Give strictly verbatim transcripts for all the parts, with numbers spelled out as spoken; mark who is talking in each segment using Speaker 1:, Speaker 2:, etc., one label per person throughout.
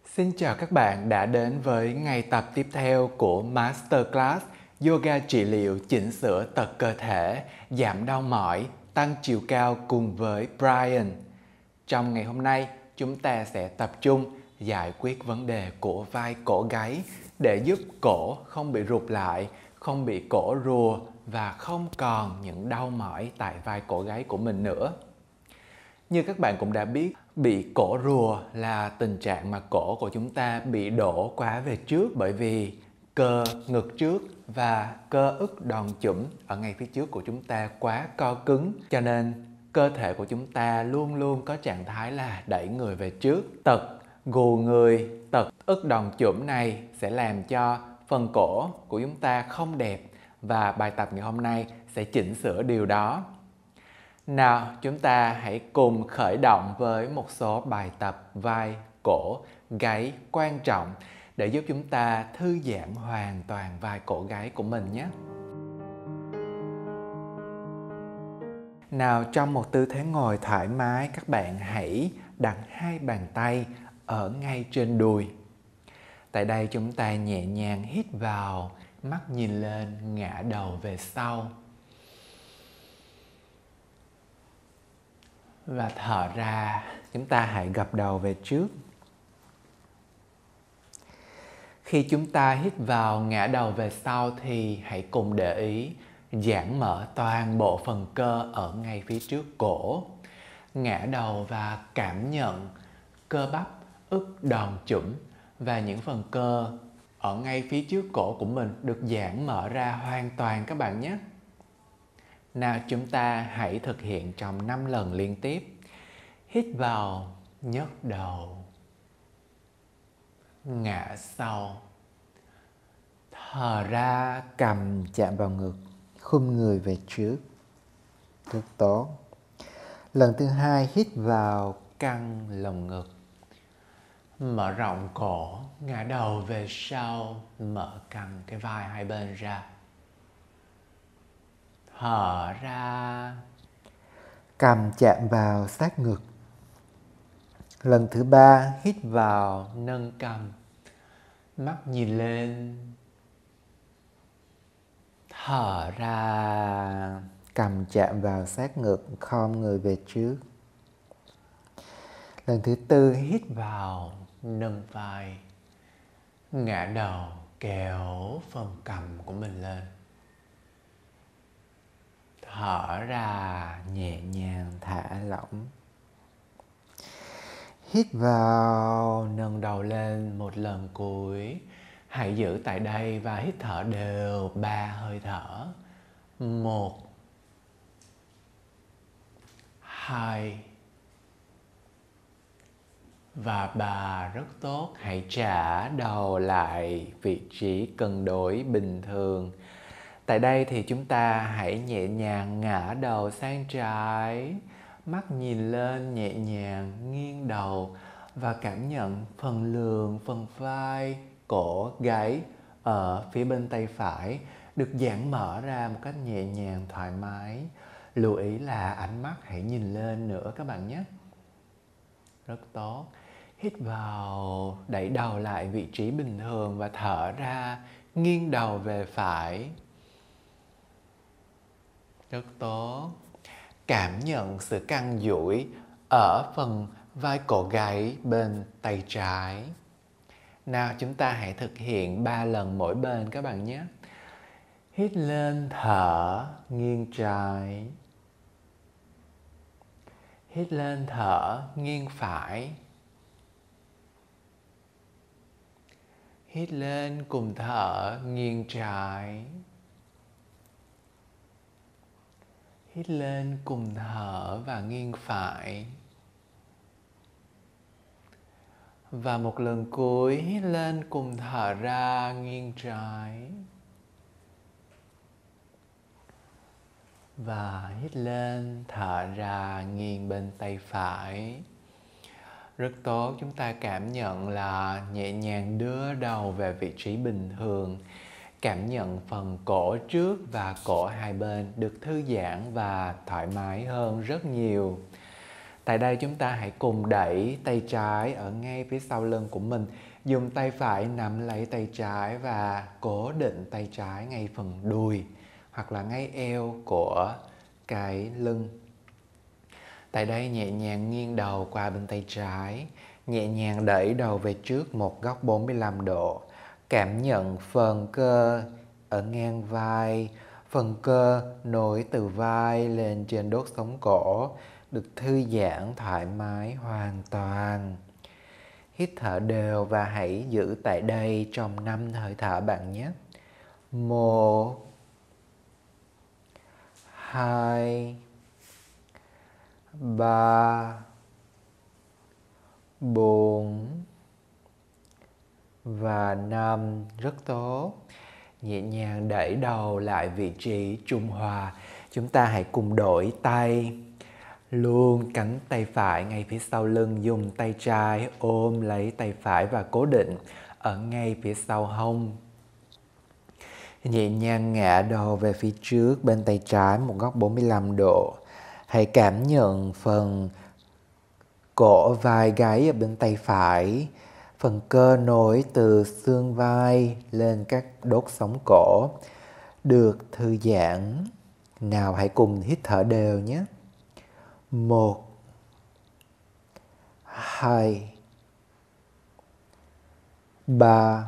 Speaker 1: Xin chào các bạn đã đến với ngày tập tiếp theo của Masterclass Yoga trị liệu chỉnh sửa tật cơ thể, giảm đau mỏi, tăng chiều cao cùng với Brian. Trong ngày hôm nay, chúng ta sẽ tập trung giải quyết vấn đề của vai cổ gáy để giúp cổ không bị rụt lại, không bị cổ rùa và không còn những đau mỏi tại vai cổ gáy của mình nữa. Như các bạn cũng đã biết, bị cổ rùa là tình trạng mà cổ của chúng ta bị đổ quá về trước bởi vì cơ ngực trước và cơ ức đòn chủm ở ngay phía trước của chúng ta quá co cứng, cho nên cơ thể của chúng ta luôn luôn có trạng thái là đẩy người về trước. Tật gù người, tật ức đòn chủm này sẽ làm cho phần cổ của chúng ta không đẹp và bài tập ngày hôm nay sẽ chỉnh sửa điều đó. Nào, chúng ta hãy cùng khởi động với một số bài tập vai, cổ, gáy quan trọng để giúp chúng ta thư giãn hoàn toàn vai cổ gáy của mình nhé. Nào, trong một tư thế ngồi thoải mái, các bạn hãy đặt hai bàn tay ở ngay trên đùi. Tại đây chúng ta nhẹ nhàng hít vào, mắt nhìn lên, ngả đầu về sau. Và thở ra, chúng ta hãy gập đầu về trước. Khi chúng ta hít vào ngã đầu về sau thì hãy cùng để ý giãn mở toàn bộ phần cơ ở ngay phía trước cổ. Ngã đầu và cảm nhận cơ bắp, ức đòn chủm và những phần cơ ở ngay phía trước cổ của mình được giãn mở ra hoàn toàn các bạn nhé. Nào, chúng ta hãy thực hiện trong năm lần liên tiếp. Hít vào, nhấc đầu, ngã sau. Thở ra, cầm chạm vào ngực, khum người về trước. Rất tốt. Lần thứ hai, hít vào, căng lồng ngực. Mở rộng cổ, ngã đầu về sau, mở căng cái vai hai bên ra. Thở ra, cầm chạm vào sát ngực. Lần thứ ba, hít vào, nâng cằm, mắt nhìn lên. Thở ra, cằm chạm vào sát ngực, khom người về trước. Lần thứ tư, hít vào, nâng vai, ngã đầu, kéo phần cằm của mình lên. Thở ra, nhẹ nhàng thả lỏng. Hít vào, nâng đầu lên một lần cuối. Hãy giữ tại đây và hít thở đều ba hơi thở. Một, hai và ba. Rất tốt. Hãy trả đầu lại vị trí cân đối bình thường. Tại đây thì chúng ta hãy nhẹ nhàng ngả đầu sang trái. Mắt nhìn lên nhẹ nhàng, nghiêng đầu và cảm nhận phần lườn, phần vai, cổ, gáy ở phía bên tay phải được giãn mở ra một cách nhẹ nhàng, thoải mái. Lưu ý là ánh mắt hãy nhìn lên nữa các bạn nhé. Rất tốt. Hít vào, đẩy đầu lại vị trí bình thường và thở ra, nghiêng đầu về phải. Rất tốt. Cảm nhận sự căng duỗi ở phần vai cổ gáy bên tay trái. Nào, chúng ta hãy thực hiện ba lần mỗi bên các bạn nhé. Hít lên, thở, nghiêng trái. Hít lên, thở, nghiêng phải. Hít lên, cùng thở, nghiêng trái. Hít lên, cùng thở và nghiêng phải. Và một lần cuối, hít lên, cùng thở ra, nghiêng trái. Và hít lên, thở ra, nghiêng bên tay phải. Rất tốt, chúng ta cảm nhận là nhẹ nhàng đưa đầu về vị trí bình thường. Cảm nhận phần cổ trước và cổ hai bên được thư giãn và thoải mái hơn rất nhiều. Tại đây chúng ta hãy cùng đẩy tay trái ở ngay phía sau lưng của mình. Dùng tay phải nắm lấy tay trái và cố định tay trái ngay phần đùi hoặc là ngay eo của cái lưng. Tại đây nhẹ nhàng nghiêng đầu qua bên tay trái, nhẹ nhàng đẩy đầu về trước một góc bốn mươi lăm độ. Cảm nhận phần cơ ở ngang vai, phần cơ nối từ vai lên trên đốt sống cổ được thư giãn thoải mái hoàn toàn. Hít thở đều và hãy giữ tại đây trong năm hơi thở bạn nhé. Một, hai, ba, bốn và năm. Rất tốt. Nhẹ nhàng đẩy đầu lại vị trí trung hòa. Chúng ta hãy cùng đổi tay. Luôn cánh tay phải ngay phía sau lưng, dùng tay trái ôm lấy tay phải và cố định ở ngay phía sau hông. Nhẹ nhàng ngã đầu về phía trước bên tay trái một góc bốn mươi lăm độ. Hãy cảm nhận phần cổ vai gáy ở bên tay phải, phần cơ nối từ xương vai lên các đốt sống cổ được thư giãn. Nào hãy cùng hít thở đều nhé. Một, hai, ba,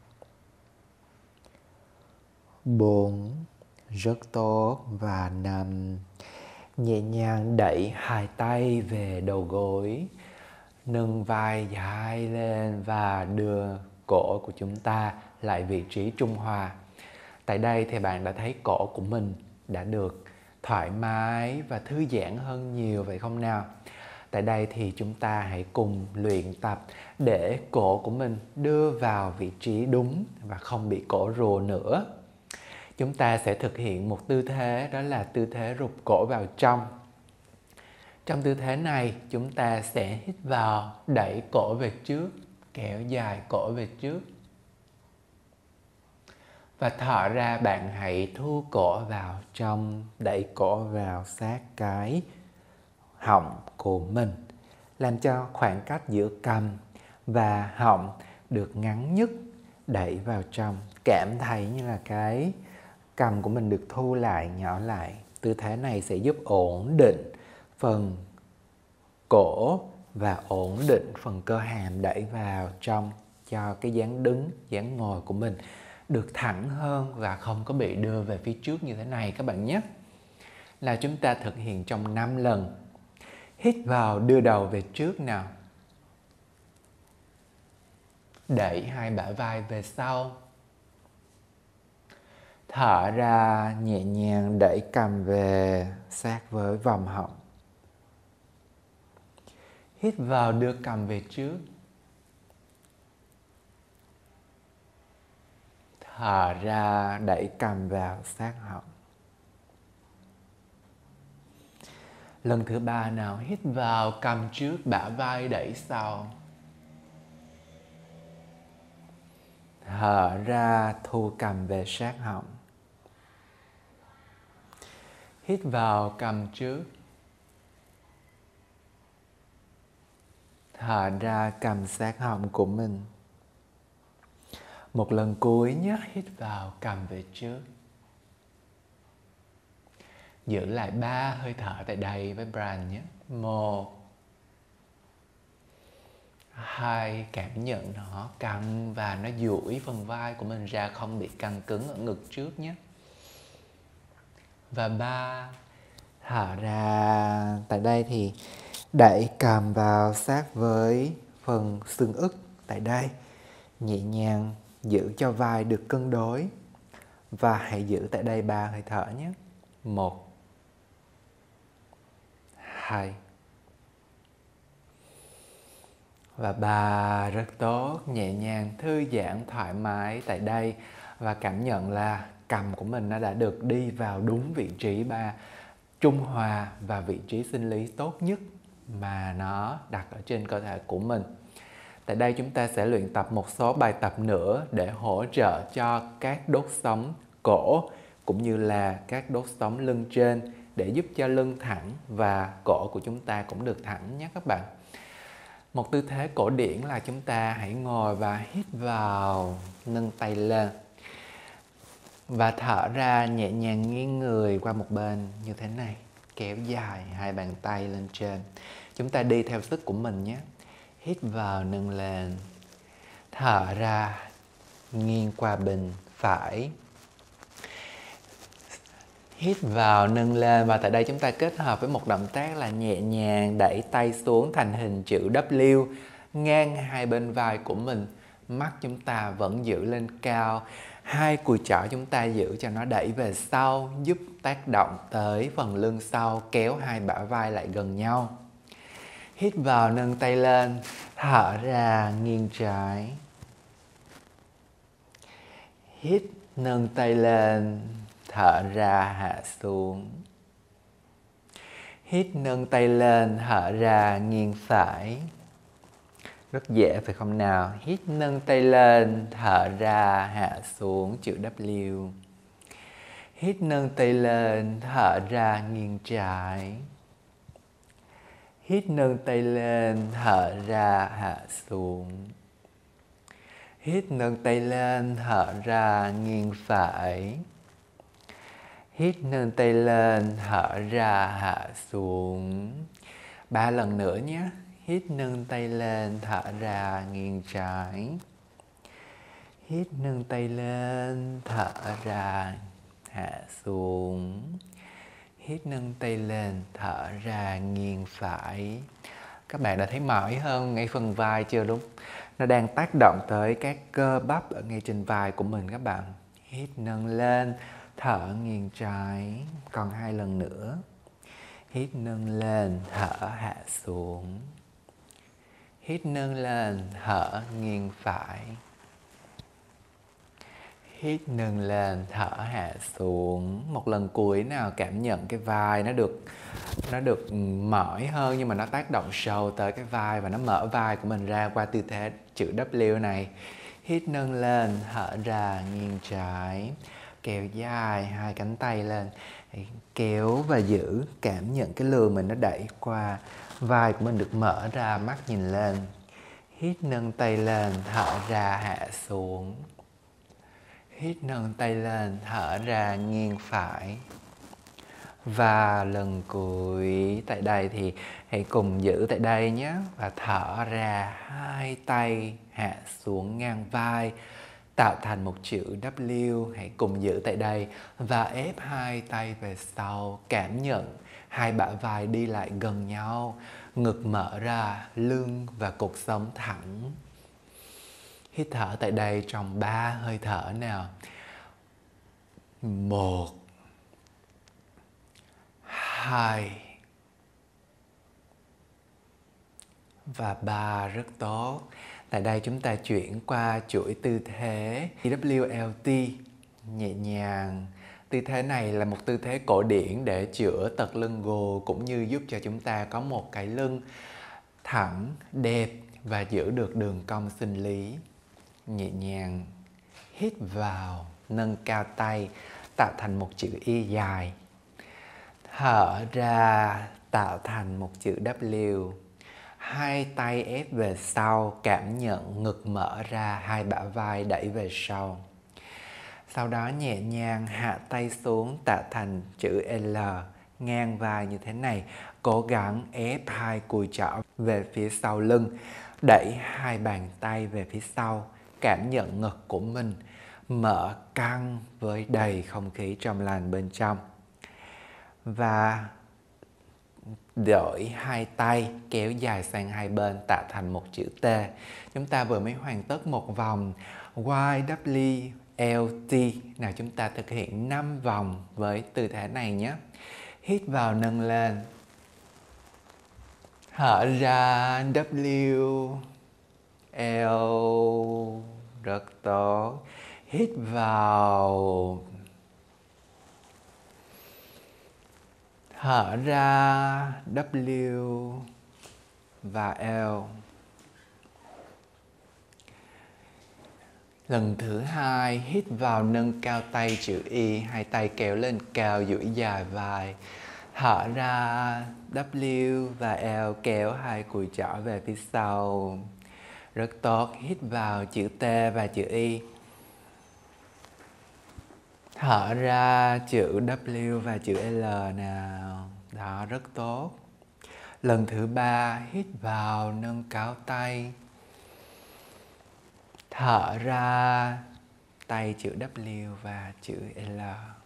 Speaker 1: bốn, rất tốt, và năm. Nhẹ nhàng đẩy hai tay về đầu gối, nâng vai dài lên và đưa cổ của chúng ta lại vị trí trung hòa. Tại đây thì bạn đã thấy cổ của mình đã được thoải mái và thư giãn hơn nhiều, vậy không nào? Tại đây thì chúng ta hãy cùng luyện tập để cổ của mình đưa vào vị trí đúng và không bị cổ rùa nữa. Chúng ta sẽ thực hiện một tư thế, đó là tư thế rụt cổ vào trong. Trong tư thế này, chúng ta sẽ hít vào, đẩy cổ về trước, kéo dài cổ về trước. Và thở ra, bạn hãy thu cổ vào trong, đẩy cổ vào sát cái họng của mình, làm cho khoảng cách giữa cằm và họng được ngắn nhất, đẩy vào trong. Cảm thấy như là cái cằm của mình được thu lại, nhỏ lại. Tư thế này sẽ giúp ổn định phần cổ và ổn định phần cơ hàm đẩy vào trong, cho cái dáng đứng, dáng ngồi của mình được thẳng hơn và không có bị đưa về phía trước như thế này các bạn nhé. Là chúng ta thực hiện trong năm lần. Hít vào, đưa đầu về trước nào. Đẩy hai bả vai về sau. Thở ra, nhẹ nhàng đẩy cằm về sát với vòng họng. Hít vào, đưa cằm về trước. Thở ra, đẩy cằm vào sát họng. Lần thứ ba nào, hít vào, cằm trước, bả vai đẩy sau. Thở ra, thu cằm về sát họng. Hít vào, cằm trước. Thở ra, cằm sát họng của mình. Một lần cuối nhé, hít vào, cằm về trước. Giữ lại ba hơi thở tại đây với Brian nhé. Một, hai, cảm nhận nó căng và nó duỗi phần vai của mình ra, không bị căng cứng ở ngực trước nhé. Và ba, thở ra. Tại đây thì đẩy cằm vào sát với phần xương ức tại đây. Nhẹ nhàng giữ cho vai được cân đối. Và hãy giữ tại đây ba hơi thở nhé. Một, hai và ba. Rất tốt. Nhẹ nhàng thư giãn thoải mái tại đây. Và cảm nhận là cằm của mình nó đã được đi vào đúng vị trí ba, trung hòa và vị trí sinh lý tốt nhất mà nó đặt ở trên cơ thể của mình. Tại đây chúng ta sẽ luyện tập một số bài tập nữa để hỗ trợ cho các đốt sống cổ cũng như là các đốt sống lưng trên để giúp cho lưng thẳng và cổ của chúng ta cũng được thẳng nhé các bạn. Một tư thế cổ điển là chúng ta hãy ngồi và hít vào, nâng tay lên. Và thở ra nhẹ nhàng nghiêng người qua một bên như thế này. Kéo dài hai bàn tay lên trên. Chúng ta đi theo sức của mình nhé. Hít vào nâng lên. Thở ra nghiêng qua bên phải. Hít vào nâng lên, và tại đây chúng ta kết hợp với một động tác là nhẹ nhàng đẩy tay xuống thành hình chữ W ngang hai bên vai của mình. Mắt chúng ta vẫn giữ lên cao. Hai cùi chỏ chúng ta giữ cho nó đẩy về sau, giúp tác động tới phần lưng sau, kéo hai bả vai lại gần nhau. Hít vào nâng tay lên, thở ra nghiêng trái. Hít nâng tay lên, thở ra hạ xuống. Hít nâng tay lên, thở ra nghiêng phải. Rất dễ phải không nào? Hít nâng tay lên, thở ra hạ xuống chữ W. Hít nâng tay lên, thở ra nghiêng trái. Hít nâng tay lên, thở ra hạ xuống. Hít nâng tay lên, thở ra nghiêng phải. Hít nâng tay lên, thở ra hạ xuống. Ba lần nữa nhé. Hít nâng tay lên, thở ra nghiêng trái. Hít nâng tay lên, thở ra hạ xuống. Hít nâng tay lên, thở ra nghiêng phải. Các bạn đã thấy mỏi hơn ngay phần vai chưa đúng? Nó đang tác động tới các cơ bắp ở ngay trên vai của mình các bạn. Hít nâng lên, thở nghiêng trái. Còn hai lần nữa. Hít nâng lên, thở hạ xuống. Hít nâng lên, thở nghiêng phải. Hít nâng lên, thở hạ xuống. Một lần cuối nào, cảm nhận cái vai nó được nó được mỏi hơn, nhưng mà nó tác động sâu tới cái vai và nó mở vai của mình ra qua tư thế chữ W này. Hít nâng lên, thở ra nghiêng trái. Kéo dài hai cánh tay lên. Kéo và giữ, cảm nhận cái lưng mình nó đẩy qua. Vai của mình được mở ra, mắt nhìn lên. Hít nâng tay lên, thở ra hạ xuống. Hít nâng tay lên, thở ra nghiêng phải. Và lần cuối tại đây thì hãy cùng giữ tại đây nhé. Và thở ra hai tay hạ xuống ngang vai, tạo thành một chữ W. Hãy cùng giữ tại đây và ép hai tay về sau. Cảm nhận hai bả vai đi lại gần nhau. Ngực mở ra, lưng và cột sống thẳng. Hít thở tại đây trong ba hơi thở nào. Một, hai và ba. Rất tốt. Tại đây chúng ta chuyển qua chuỗi tư thế W L T nhẹ nhàng. Tư thế này là một tư thế cổ điển để chữa tật lưng gù, cũng như giúp cho chúng ta có một cái lưng thẳng, đẹp và giữ được đường cong sinh lý. Nhẹ nhàng hít vào, nâng cao tay, tạo thành một chữ Y dài. Thở ra, tạo thành một chữ W. Hai tay ép về sau, cảm nhận ngực mở ra, hai bả vai đẩy về sau. Sau đó nhẹ nhàng hạ tay xuống, tạo thành chữ L, ngang vai như thế này. Cố gắng ép hai cùi chỏ về phía sau lưng, đẩy hai bàn tay về phía sau. Cảm nhận ngực của mình mở căng với đầy không khí trong lành bên trong. Và đổi hai tay kéo dài sang hai bên, tạo thành một chữ T. Chúng ta vừa mới hoàn tất một vòng Y W L T. Nào chúng ta thực hiện năm vòng với tư thế này nhé. Hít vào nâng lên. Thở ra W L. Rất tốt. Hít vào. Thở ra W và L. Lần thứ hai, hít vào nâng cao tay chữ Y, hai tay kéo lên cao, duỗi dài vai. Thở ra W và L, kéo hai cùi trỏ về phía sau. Rất tốt. Hít vào chữ T và chữ Y. Thở ra chữ W và chữ L nào. Đó, rất tốt. Lần thứ ba, hít vào nâng cao tay. Thở ra tay chữ W và chữ L.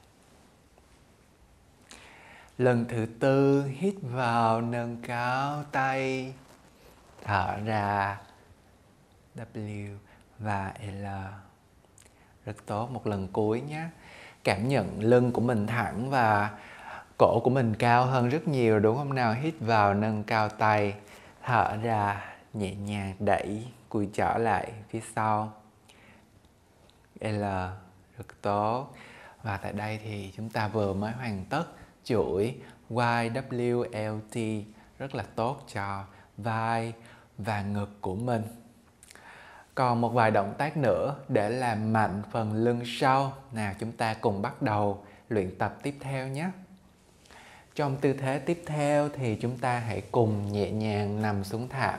Speaker 1: Lần thứ tư, hít vào nâng cao tay. Thở ra W và L. Rất tốt. Một lần cuối nhé. Cảm nhận lưng của mình thẳng và cổ của mình cao hơn rất nhiều, đúng không nào? Hít vào nâng cao tay. Thở ra nhẹ nhàng đẩy cùi trỏ lại phía sau. L. Rất tốt. Và tại đây thì chúng ta vừa mới hoàn tất chuỗi Y W L T rất là tốt cho vai và ngực của mình. Còn một vài động tác nữa để làm mạnh phần lưng sau. Nào, chúng ta cùng bắt đầu luyện tập tiếp theo nhé. Trong tư thế tiếp theo thì chúng ta hãy cùng nhẹ nhàng nằm xuống thảm.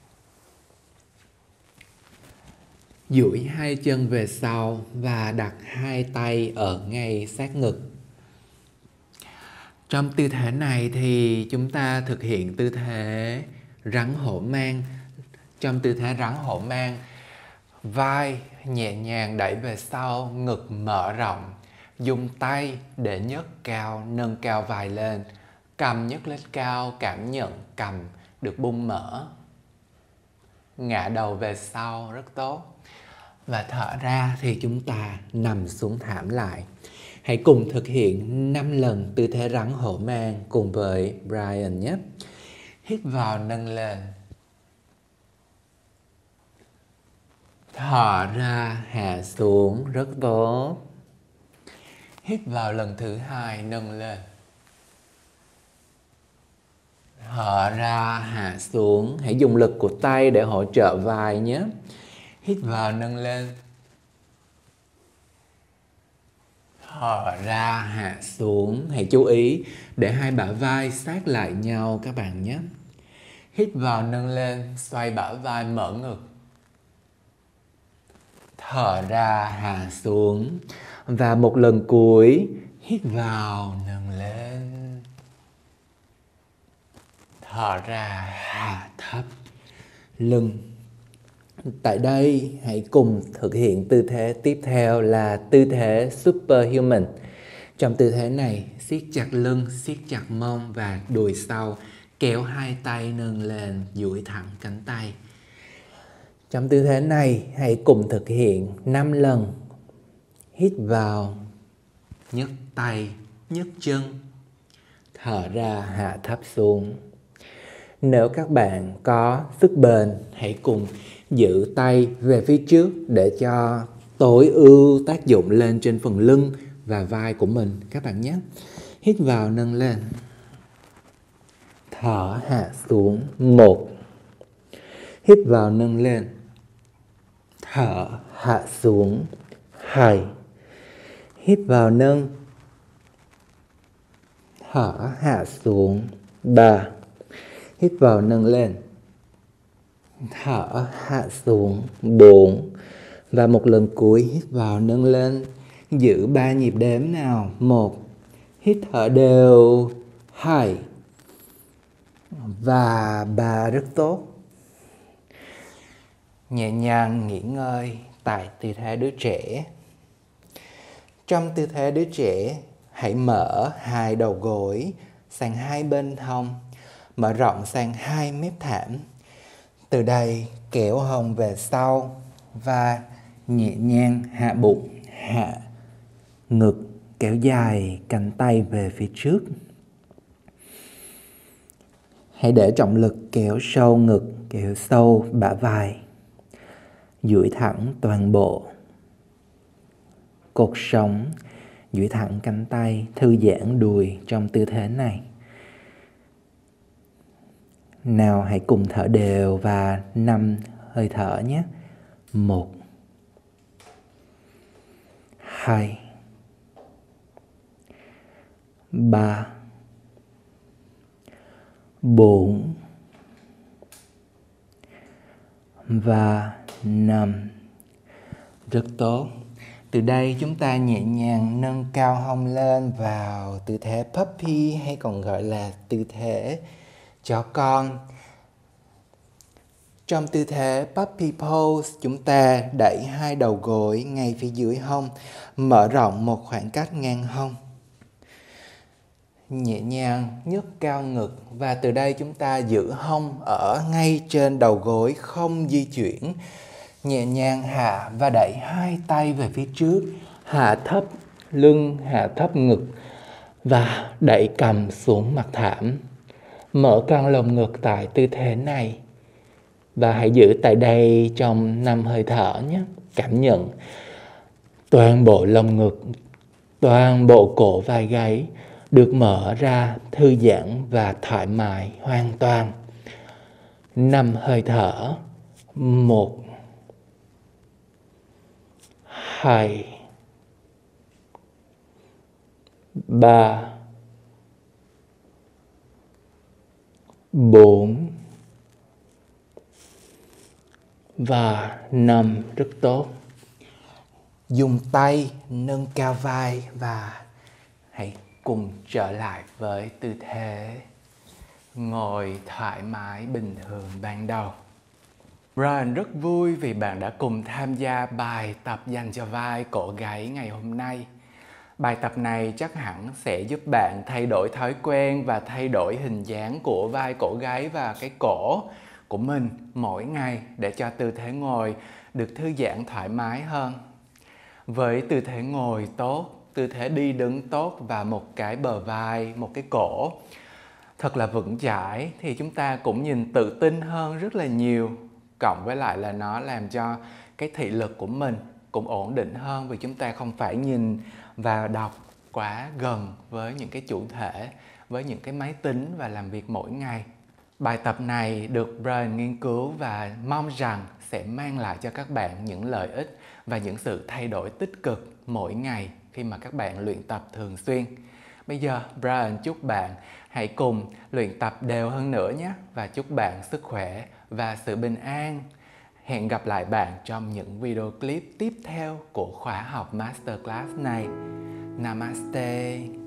Speaker 1: Duỗi hai chân về sau và đặt hai tay ở ngay sát ngực. Trong tư thế này thì chúng ta thực hiện tư thế rắn hổ mang. Trong tư thế rắn hổ mang, vai nhẹ nhàng đẩy về sau, ngực mở rộng. Dùng tay để nhấc cao, nâng cao vai lên. Cầm nhấc lên cao, cảm nhận cầm được bung mở. Ngã đầu về sau, rất tốt. Và thở ra thì chúng ta nằm xuống thảm lại. Hãy cùng thực hiện năm lần tư thế rắn hổ mang cùng với Brian nhé. Hít vào nâng lên. Thở ra hạ xuống, rất tốt. Hít vào lần thứ hai, nâng lên. Thở ra hạ xuống. Hãy dùng lực của tay để hỗ trợ vai nhé. Hít vào nâng lên. Thở ra hạ xuống. Hãy chú ý để hai bả vai sát lại nhau các bạn nhé. Hít vào nâng lên, xoay bả vai mở ngực. Thở ra hạ xuống. Và một lần cuối, hít vào nâng lên. Thở ra hạ thấp lưng. Tại đây hãy cùng thực hiện tư thế tiếp theo là tư thế Superhuman. Trong tư thế này, siết chặt lưng, siết chặt mông và đùi sau, kéo hai tay nâng lên, duỗi thẳng cánh tay. Trong tư thế này, hãy cùng thực hiện năm lần. Hít vào, nhấc tay, nhấc chân. Thở ra hạ thấp xuống. Nếu các bạn có sức bền, hãy cùng giữ tay về phía trước để cho tối ưu tác dụng lên trên phần lưng và vai của mình các bạn nhé. Hít vào nâng lên. Thở hạ xuống. Một. Hít vào nâng lên. Thở hạ xuống. Hai. Hít vào nâng. Thở hạ xuống. Ba. Hít vào nâng lên. Thở hạ xuống. Bốn. Và một lần cuối hít vào nâng lên. Giữ ba nhịp đếm nào. Một. Hít thở đều. Hai. Và ba, rất tốt. Nhẹ nhàng nghỉ ngơi tại tư thế đứa trẻ. Trong tư thế đứa trẻ, hãy mở hai đầu gối sang hai bên hông, mở rộng sang hai mép thảm. Từ đây kéo hông về sau và nhẹ nhàng hạ bụng, hạ ngực, kéo dài cánh tay về phía trước. Hãy để trọng lực kéo sâu ngực, kéo sâu bả vai, duỗi thẳng toàn bộ cột sống, duỗi thẳng cánh tay, thư giãn đùi trong tư thế này. Nào, hãy cùng thở đều và năm hơi thở nhé. Một, hai, ba, bốn và năm. Rất tốt. Từ đây chúng ta nhẹ nhàng nâng cao hông lên vào tư thế puppy, hay còn gọi là tư thế chó con. Trong tư thế puppy pose, chúng ta đẩy hai đầu gối ngay phía dưới hông, mở rộng một khoảng cách ngang hông. Nhẹ nhàng nhấc cao ngực, và từ đây chúng ta giữ hông ở ngay trên đầu gối, không di chuyển. Nhẹ nhàng hạ và đẩy hai tay về phía trước, hạ thấp lưng, hạ thấp ngực và đẩy cằm xuống mặt thảm. Mở căng lồng ngực tại tư thế này và hãy giữ tại đây trong năm hơi thở nhé. Cảm nhận toàn bộ lồng ngực, toàn bộ cổ vai gáy được mở ra, thư giãn và thoải mái hoàn toàn. Năm hơi thở. Một, hai, ba, bốn và năm. Rất tốt. Dùng tay nâng cao vai và hãy cùng trở lại với tư thế ngồi thoải mái bình thường ban đầu. Brian rất vui vì bạn đã cùng tham gia bài tập dành cho vai, cổ, gáy ngày hôm nay. Bài tập này chắc hẳn sẽ giúp bạn thay đổi thói quen và thay đổi hình dáng của vai, cổ, gáy và cái cổ của mình mỗi ngày để cho tư thế ngồi được thư giãn thoải mái hơn. Với tư thế ngồi tốt, tư thế đi đứng tốt và một cái bờ vai, một cái cổ thật là vững chãi thì chúng ta cũng nhìn tự tin hơn rất là nhiều. Cộng với lại là nó làm cho cái thị lực của mình cũng ổn định hơn, vì chúng ta không phải nhìn và đọc quá gần với những cái chủ thể, với những cái máy tính và làm việc mỗi ngày. Bài tập này được Brian nghiên cứu và mong rằng sẽ mang lại cho các bạn những lợi ích và những sự thay đổi tích cực mỗi ngày khi mà các bạn luyện tập thường xuyên. Bây giờ Brian chúc bạn hãy cùng luyện tập đều hơn nữa nhé, và chúc bạn sức khỏe và sự bình an. Hẹn gặp lại bạn trong những video clip tiếp theo của khóa học Masterclass này. Namaste.